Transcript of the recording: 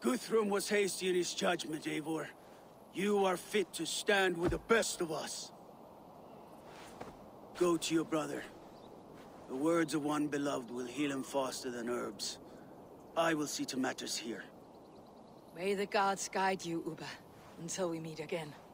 Guthrum was hasty in his judgment, Eivor. You are fit to stand with the best of us. Go to your brother. The words of one beloved will heal him faster than herbs. I will see to matters here. May the gods guide you, Uba, until we meet again.